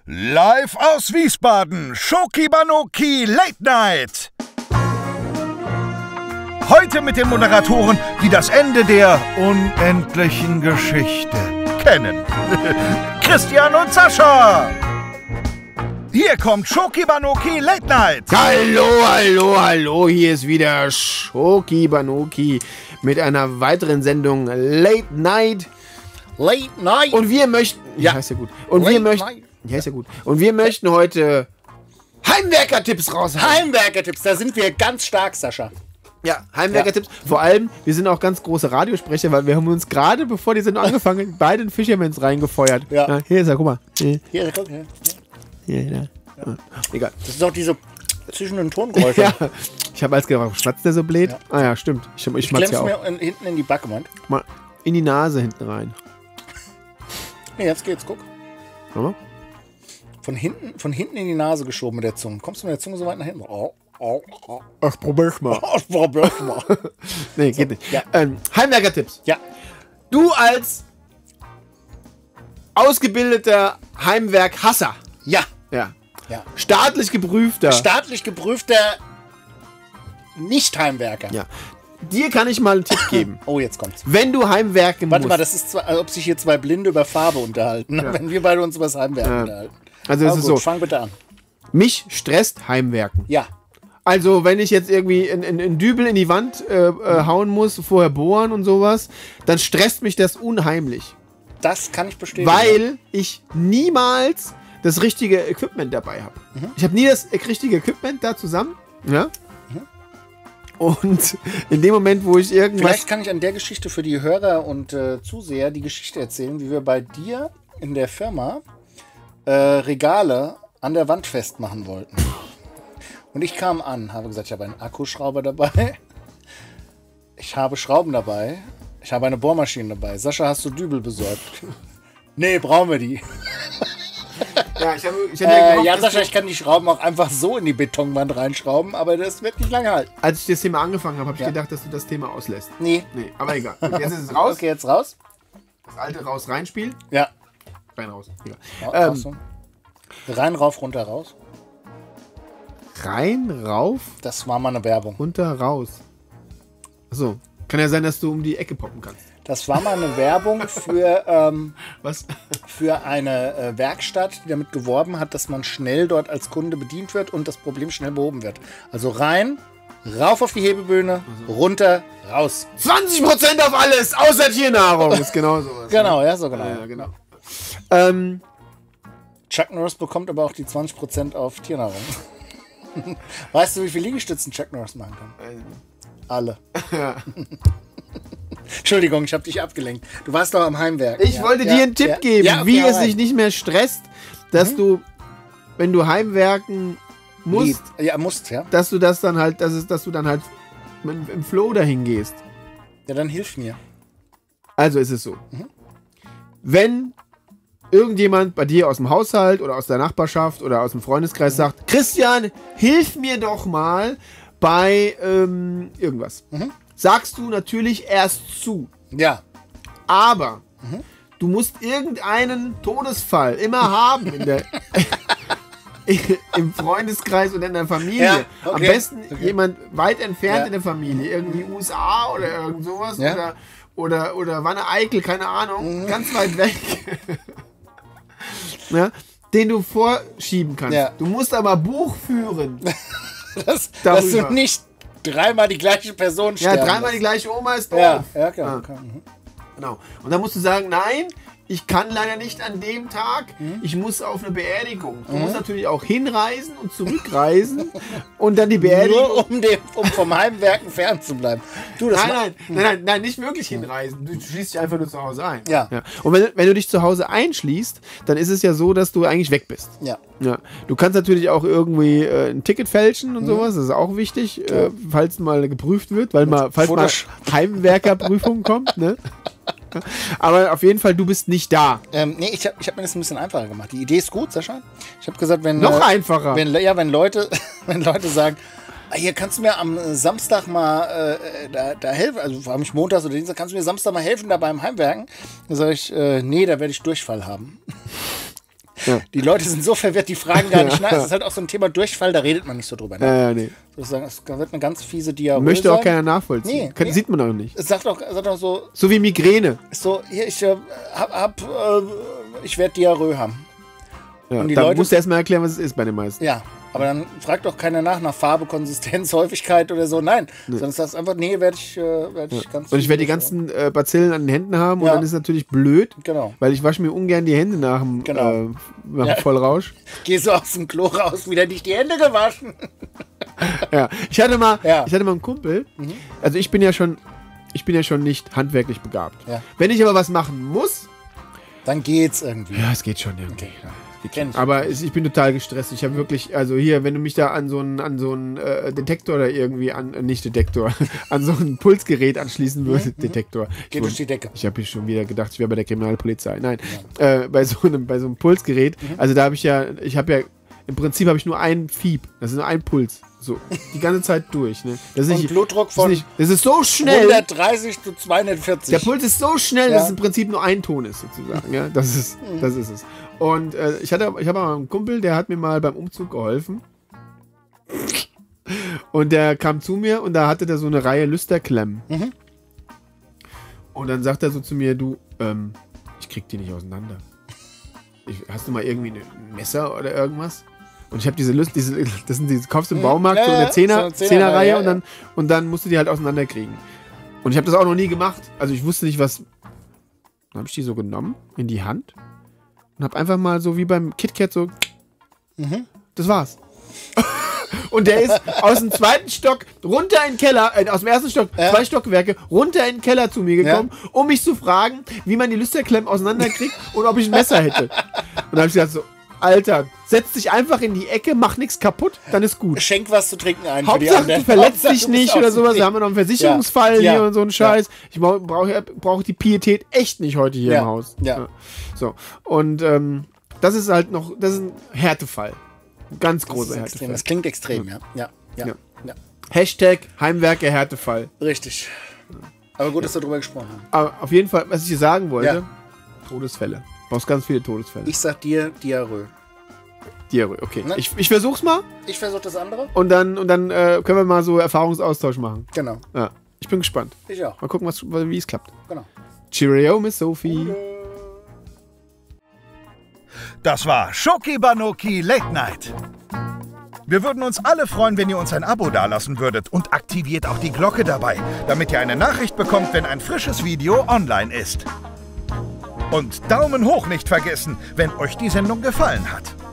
Live aus Wiesbaden, Schoki Banoki Late Night. Heute mit den Moderatoren, die das Ende der unendlichen Geschichte kennen. Christian und Sascha. Hier kommt Schoki Banoki Late Night. Hallo, hier ist wieder Schoki Banoki mit einer weiteren Sendung Late Night. Und wir möchten... Ja, ist ja gut. Und wir möchten... Ja, ist ja gut. Und wir möchten heute Heimwerker-Tipps raushauen. Heimwerker-Tipps, da sind wir ganz stark, Sascha. Ja, Heimwerker-Tipps. Vor allem, wir sind auch ganz große Radiosprecher, weil wir haben uns gerade, bevor die Sendung angefangen hat, beide in Fishermans reingefeuert. Ja. Hier ist er, guck mal. Hier, guck her. Ja. Egal. Das ist doch diese zwischen den Tongeräusche. Ja. Ich habe als gedacht, schmatzt der so blöd? Ja. Ah ja, stimmt. Ich schmatze ja auch. Mir hinten in die Backe, Mann. Mal in die Nase hinten rein. Nee, jetzt geht's, guck. Ja. Von hinten in die Nase geschoben mit der Zunge. Kommst du mit der Zunge so weit nach hinten? Ach, probier's mal. Nee, geht nicht. Ja. Heimwerker-Tipps. Ja. Du als ausgebildeter Heimwerk-Hasser. Ja. Staatlich geprüfter. Nicht-Heimwerker. Ja. Dir kann ich mal einen Tipp geben. Oh, jetzt kommt's. Wenn du heimwerken Warte musst. mal, das ist zwar, als ob sich hier zwei Blinde über Farbe unterhalten, Ja. wenn wir beide uns über das Heimwerken unterhalten. Also es ist so. Fang bitte an. Mich stresst Heimwerken. Ja. Also wenn ich jetzt irgendwie einen Dübel in die Wand hauen muss, vorher bohren und sowas, dann stresst mich das unheimlich. Das kann ich bestätigen. Weil ich niemals das richtige Equipment dabei habe. Ich habe nie das richtige Equipment da zusammen. Ja. Und in dem Moment, wo ich irgendwas... Vielleicht kann ich an der Geschichte für die Hörer und Zuseher die Geschichte erzählen, wie wir bei dir in der Firma Regale an der Wand festmachen wollten. Und ich kam an, habe gesagt, ich habe einen Akkuschrauber dabei, ich habe Schrauben dabei, ich habe eine Bohrmaschine dabei. Sascha, hast du Dübel besorgt? Nee, brauchen wir die. Ja, ich hab ja, Sascha, ich kann die Schrauben auch einfach so in die Betonwand reinschrauben, aber das wird nicht lange halten. Als ich das Thema angefangen habe, habe ich gedacht, dass du das Thema auslässt. Nee, aber egal. Gut, jetzt ist es raus. Okay, jetzt raus. Das alte raus, reinspiel. Ja. Rein, raus. Ja, rein, rauf, runter, raus. Rein, rauf. Das war mal eine Werbung. Runter, raus. Achso. Kann ja sein, dass du um die Ecke poppen kannst. Das war mal eine Werbung für, Was? für eine Werkstatt, die damit geworben hat, dass man schnell dort als Kunde bedient wird und das Problem schnell behoben wird. Also rein, rauf auf die Hebebühne, runter, raus. 20% auf alles, außer Tiernahrung. Ist genau sowas. Genau, ja, so genau. Ja, genau. Chuck Norris bekommt aber auch die 20% auf Tiernahrung. Weißt du, wie viele Liegestützen Chuck Norris machen kann? Alle. Ja. Entschuldigung, ich habe dich abgelenkt. Du warst doch am Heimwerk. Ich wollte dir einen Tipp geben, wie es dich nicht mehr stresst, dass du, wenn du heimwerken musst, dass du das dann halt, dass du dann halt im Flow dahin gehst. Ja, dann hilf mir. Also ist es so. Wenn irgendjemand bei dir aus dem Haushalt oder aus der Nachbarschaft oder aus dem Freundeskreis sagt, Christian, hilf mir doch mal bei irgendwas. Sagst du natürlich erst zu. Ja. Aber du musst irgendeinen Todesfall immer haben im Freundeskreis oder in der Familie. Ja, okay. Am besten jemand weit entfernt in der Familie. Irgendwie USA oder irgend sowas. Ja. Oder Wanne-Eickel, keine Ahnung. Ganz weit weg. Ja, den du vorschieben kannst. Ja. Du musst aber Buch führen. Dass du nicht dreimal die gleiche Person sterben. Ja, dreimal die gleiche Oma ist doof. Ja, klar. Okay. Genau. Und dann musst du sagen, nein, ich kann leider nicht an dem Tag, ich muss auf eine Beerdigung. Du musst natürlich auch hinreisen und zurückreisen und dann die Beerdigung... Nur um vom Heimwerken fernzubleiben. Nein, nicht wirklich hinreisen. Du schließt dich einfach nur zu Hause ein. Ja. Und wenn du dich zu Hause einschließt, dann ist es ja so, dass du eigentlich weg bist. Ja. Du kannst natürlich auch irgendwie ein Ticket fälschen und sowas, das ist auch wichtig, falls mal geprüft wird, falls mal Heimwerkerprüfung kommt, ne? Aber auf jeden Fall, du bist nicht da. Nee, ich hab mir das ein bisschen einfacher gemacht. Die Idee ist gut, Sascha. Ich habe gesagt, wenn... Noch einfacher. Wenn Leute sagen, hier kannst du mir am Samstag mal da helfen, also vor allem montags oder Dienstag, kannst du mir Samstag mal helfen da beim Heimwerken? Dann sage ich, nee, da werde ich Durchfall haben. Die Leute sind so verwirrt, die fragen gar nicht nach. Das ist halt auch so ein Thema Durchfall, da redet man nicht so drüber. Ne? Nee. Sozusagen, es wird eine ganz fiese Diarrhoe Möchte auch sein. keiner nachvollziehen. Nee. Sieht man auch nicht. Es sagt auch so, So wie Migräne. hier, ich werde Diarrhoe haben. Ja, Und die da Leute- musst du erstmal erklären, was es ist bei den meisten. Ja, aber dann fragt doch keiner nach Farbe, Konsistenz, Häufigkeit oder so. Nein, sondern es sagt einfach, nee, werde ich ganz... Und ich werde die ganzen Bazillen an den Händen haben und Ja. dann ist es natürlich blöd, Genau. weil ich wasche mir ungern die Hände nach dem, Genau. nach dem Vollrausch. Geh so aus dem Klo raus, wieder nicht die Hände gewaschen. Ja. Ich hatte mal Ja. einen Kumpel, also ich bin ja schon nicht handwerklich begabt. Ja. Wenn ich aber was machen muss, Dann geht's irgendwie. ja, es geht schon irgendwie. Okay, kenn ich. Aber ich bin total gestresst. Ich habe wirklich, also hier, wenn du mich da an so einen Detektor oder irgendwie nicht Detektor, an so ein Pulsgerät anschließen würdest, Detektor. Geht durch die Decke. Ich habe hier schon wieder gedacht, ich wäre bei der Kriminalpolizei. Nein, bei so einem Pulsgerät, also da habe im Prinzip habe ich nur einen Fieb, das ist nur ein Puls, so die ganze Zeit durch. Ne? Das ist Und nicht, Blutdruck von das ist so schnell. 130 zu 240. Der Puls ist so schnell, Ja. dass es im Prinzip nur ein Ton ist, sozusagen. Ja, das ist es. Und ich habe mal einen Kumpel, der hat mir mal beim Umzug geholfen. Und der kam zu mir und da hatte der so eine Reihe Lüsterklemmen. Und dann sagt er so zu mir, du, ich krieg die nicht auseinander. Hast du mal irgendwie ein Messer oder irgendwas? Und ich habe das kaufst du im Baumarkt, so in der so eine Zehnerreihe ja. und dann musst du die halt auseinanderkriegen. Und ich habe das auch noch nie gemacht. Also ich wusste nicht, was. Dann habe ich die so genommen in die Hand und habe einfach mal so wie beim KitKat so. Das war's. Und der ist aus dem zweiten Stock runter in den Keller, aus dem ersten Stock, 2 Stockwerke, runter in den Keller zu mir gekommen, um mich zu fragen, wie man die Lüsterklemmen auseinanderkriegt und ob ich ein Messer hätte. Und da habe ich gesagt so, Alter, setz dich einfach in die Ecke, mach nichts kaputt, dann ist gut. Schenk was zu trinken ein für die Hauptsache, anderen. du verletzt Hauptsache, dich du bist nicht oder aus dem sowas. Weg. Da haben wir noch einen Versicherungsfall Ja. hier und so einen Scheiß. Ich brauche die Pietät echt nicht heute hier im Haus. Ja. So. Und das ist halt noch, das ist ein Härtefall. Ein ganz Das großer ist extrem. Härtefall. Das klingt extrem, ja. Ja. Hashtag Heimwerker Härtefall. Richtig. Aber gut, dass wir drüber gesprochen haben. Aber auf jeden Fall, was ich dir sagen wollte, Ja. Todesfälle. Du brauchst ganz viele Todesfälle. Ich sag dir Diarrhoe. Diarrhoe, okay. Ne? Ich versuch's mal Ich versuche das andere. und dann können wir mal so Erfahrungsaustausch machen. Genau. Ja. Ich bin gespannt. Ich auch. Mal gucken, wie es klappt. Genau. Cheerio, Miss Sophie. Das war Schoki Banoki Late Night. Wir würden uns alle freuen, wenn ihr uns ein Abo dalassen würdet und aktiviert auch die Glocke dabei, damit ihr eine Nachricht bekommt, wenn ein frisches Video online ist. Und Daumen hoch nicht vergessen, wenn euch die Sendung gefallen hat.